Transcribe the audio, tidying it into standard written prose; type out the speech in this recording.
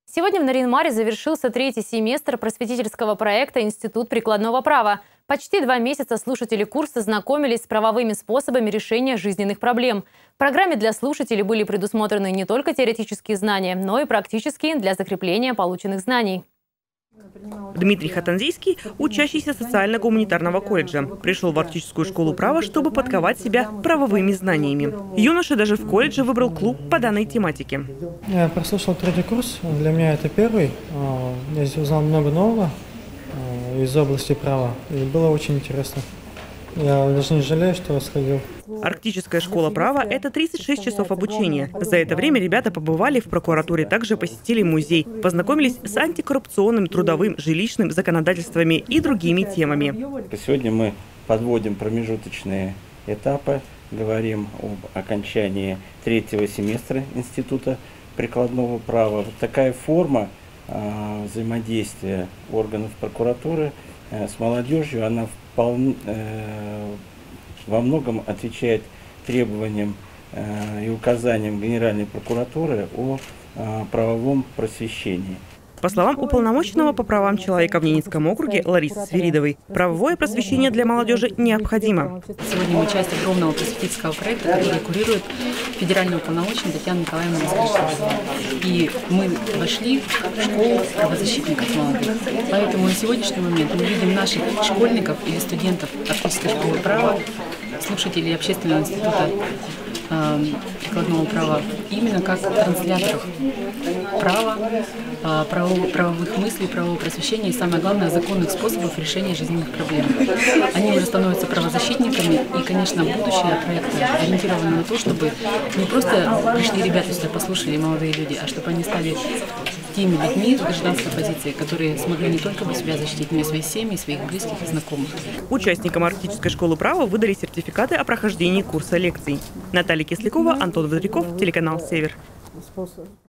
Сегодня в Нарьян-Маре завершился 3-й семестр просветительского проекта «Институт прикладного права». Почти 2 месяца слушатели курса знакомились с правовыми способами решения жизненных проблем. В программе для слушателей были предусмотрены не только теоретические знания, но и практические для закрепления полученных знаний. Дмитрий Хатанзийский, учащийся социально-гуманитарного колледжа, пришел в Арктическую школу права, чтобы подковать себя правовыми знаниями. Юноша даже в колледже выбрал клуб по данной тематике. Я прослушал 3-й курс, для меня это 1-й. Я здесь узнал много нового из области права, и было очень интересно. Я даже не жалею, что сходил. Арктическая школа права – это 36 часов обучения. За это время ребята побывали в прокуратуре, также посетили музей, познакомились с антикоррупционным, трудовым, жилищным законодательствами и другими темами. Сегодня мы подводим промежуточные этапы, говорим об окончании 3-го семестра Института прикладного права. Вот такая форма взаимодействия органов прокуратуры с молодежью, она во многом отвечает требованиям и указаниям Генеральной прокуратуры о правовом просвещении. По словам уполномоченного по правам человека в Ненецком округе Ларисы Свиридовой, правовое просвещение для молодежи необходимо. Сегодня мы часть огромного просветительского проекта, который курирует федеральный уполномоченный Татьяна Николаевна Москва. И мы вошли в школу правозащитников молодых. Поэтому на сегодняшний момент мы видим наших школьников или студентов Арктической школы права, слушателей общественного института прикладного права именно как трансляторов права, правовых мыслей, правового просвещения и, самое главное, законных способов решения жизненных проблем. Они уже становятся правозащитниками, и, конечно, будущее проекта ориентировано на то, чтобы не просто пришли ребята сюда, послушали молодые люди, а чтобы они стали теми людьми с гражданской позиции, которые смогли не только бы себя защитить, но и свои семьи, своих близких и знакомых. Участникам Арктической школы права выдали сертификаты о прохождении курса лекций. Наталья Кислякова, Антон Водряков, телеканал «Север».